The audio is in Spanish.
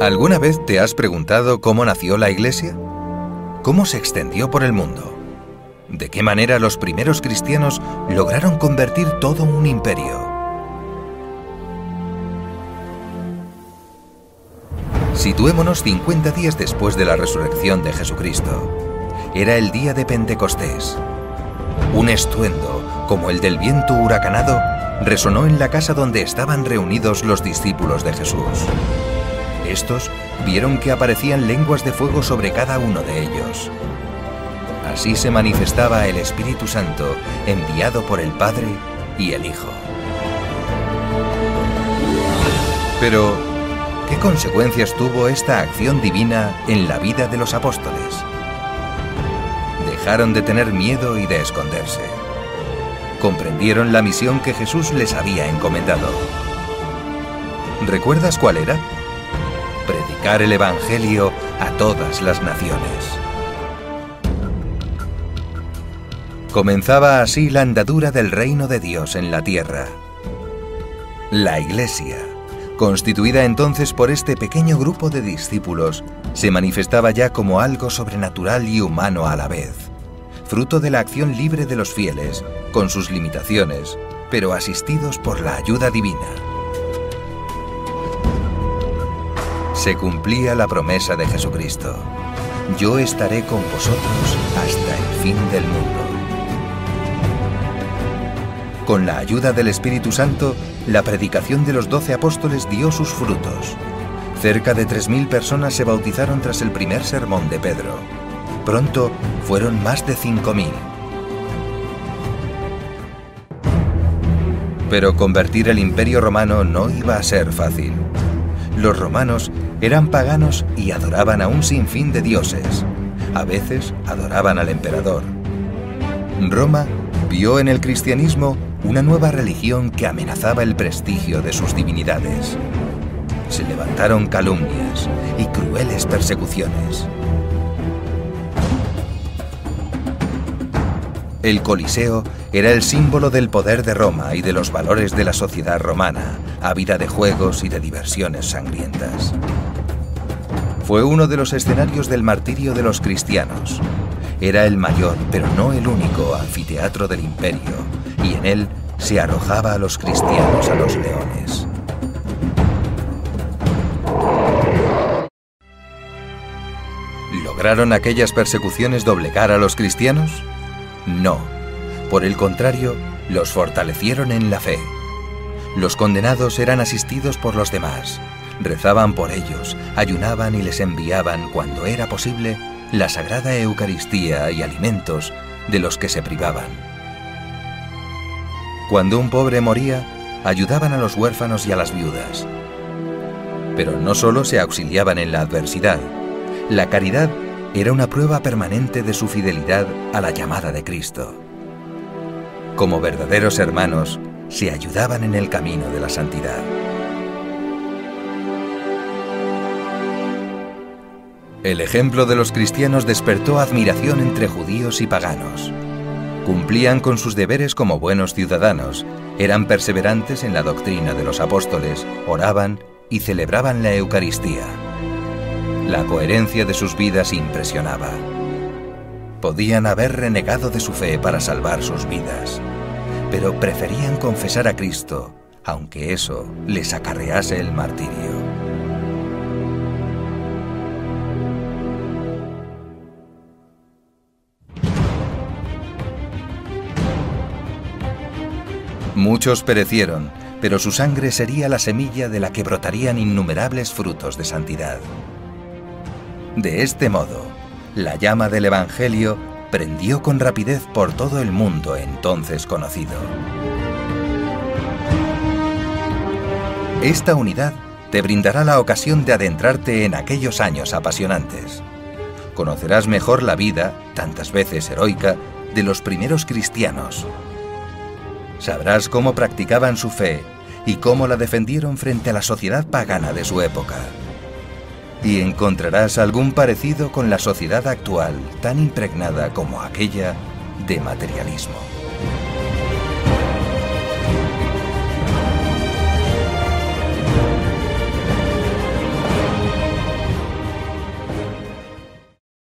¿Alguna vez te has preguntado cómo nació la Iglesia? ¿Cómo se extendió por el mundo? ¿De qué manera los primeros cristianos lograron convertir todo un imperio? Situémonos 50 días después de la resurrección de Jesucristo. Era el día de Pentecostés. Un estruendo, como el del viento huracanado, resonó en la casa donde estaban reunidos los discípulos de Jesús. Estos vieron que aparecían lenguas de fuego sobre cada uno de ellos. Así se manifestaba el Espíritu Santo, enviado por el Padre y el Hijo. Pero, ¿qué consecuencias tuvo esta acción divina en la vida de los apóstoles? Dejaron de tener miedo y de esconderse. Comprendieron la misión que Jesús les había encomendado. ¿Recuerdas cuál era? Predicar el Evangelio a todas las naciones. Comenzaba así la andadura del reino de Dios en la tierra. La Iglesia, constituida entonces por este pequeño grupo de discípulos, se manifestaba ya como algo sobrenatural y humano a la vez, fruto de la acción libre de los fieles, con sus limitaciones, pero asistidos por la ayuda divina. Se cumplía la promesa de Jesucristo: yo estaré con vosotros hasta el fin del mundo. Con la ayuda del Espíritu Santo, la predicación de los 12 apóstoles dio sus frutos. Cerca de 3.000 personas se bautizaron tras el primer sermón de Pedro. Pronto fueron más de 5.000. Pero convertir el Imperio Romano no iba a ser fácil. Los romanos eran paganos y adoraban a un sinfín de dioses. A veces adoraban al emperador. Roma vio en el cristianismo una nueva religión que amenazaba el prestigio de sus divinidades. Se levantaron calumnias y crueles persecuciones. El Coliseo era el símbolo del poder de Roma y de los valores de la sociedad romana, ávida de juegos y de diversiones sangrientas. Fue uno de los escenarios del martirio de los cristianos. Era el mayor, pero no el único, anfiteatro del imperio, y en él se arrojaba a los cristianos a los leones. ¿Lograron aquellas persecuciones doblegar a los cristianos? No. Por el contrario, los fortalecieron en la fe. Los condenados eran asistidos por los demás. Rezaban por ellos, ayunaban y les enviaban, cuando era posible, la sagrada Eucaristía y alimentos de los que se privaban. Cuando un pobre moría, ayudaban a los huérfanos y a las viudas. Pero no solo se auxiliaban en la adversidad. La caridad era una prueba permanente de su fidelidad a la llamada de Cristo. Como verdaderos hermanos, se ayudaban en el camino de la santidad. El ejemplo de los cristianos despertó admiración entre judíos y paganos. Cumplían con sus deberes como buenos ciudadanos, eran perseverantes en la doctrina de los apóstoles, oraban y celebraban la Eucaristía. La coherencia de sus vidas impresionaba. Podían haber renegado de su fe para salvar sus vidas, pero preferían confesar a Cristo, aunque eso les acarrease el martirio. Muchos perecieron, pero su sangre sería la semilla de la que brotarían innumerables frutos de santidad. De este modo, la llama del Evangelio prendió con rapidez por todo el mundo entonces conocido. Esta unidad te brindará la ocasión de adentrarte en aquellos años apasionantes. Conocerás mejor la vida, tantas veces heroica, de los primeros cristianos. Sabrás cómo practicaban su fe y cómo la defendieron frente a la sociedad pagana de su época. Y encontrarás algún parecido con la sociedad actual, tan impregnada como aquella de materialismo.